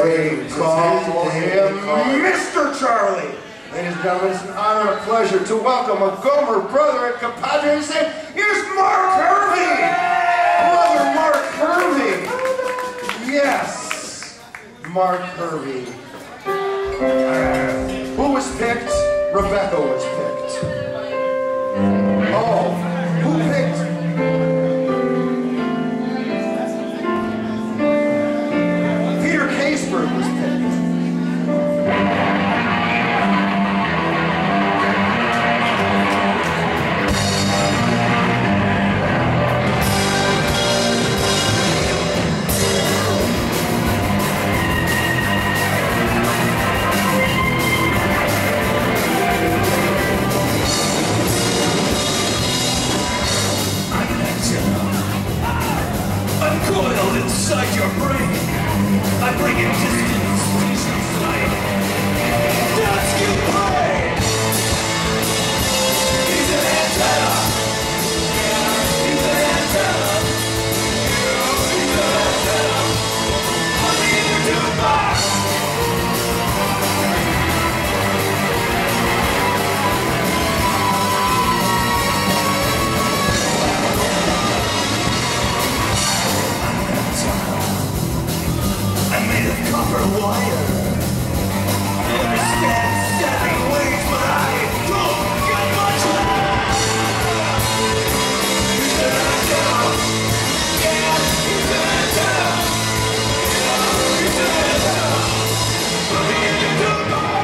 They call him Mr. Charlie. Ladies and gentlemen, it's an honor and a pleasure to welcome a Gomer brother and compadre and say, here's Mark Hurvy! Brother Mark Hurvy! Yes, Mark Hurvy. Who was picked? Rebecca was picked. Oh, who picked? Peter Caseberg was picked. Coiled inside your brain, I bring in distance, vision flight. Dance you play. He's an antenna. He's an antenna. He's an antenna. On the inner tube box. I'm made of copper wire. I understand stabbing waves, but I don't get much love. He's an antenna. Yeah, he's an antenna. Yeah, he's an antenna. Put me in your tube box.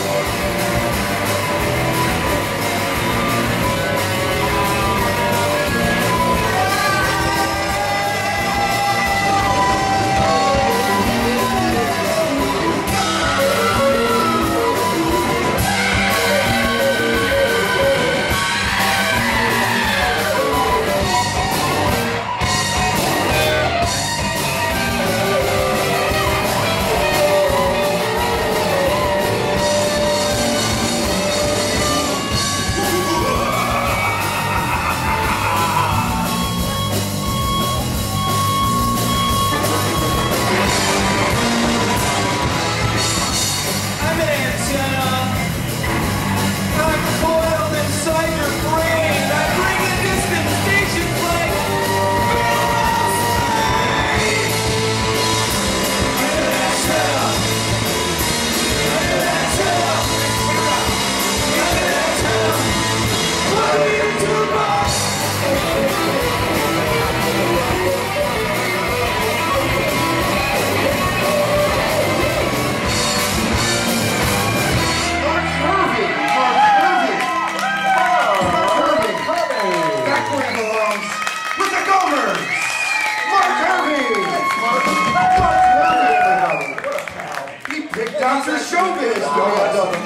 Dr. Showbiz!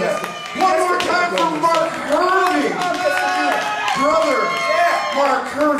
One more time for Mark Hurvy! Brother, Mark Hurvy!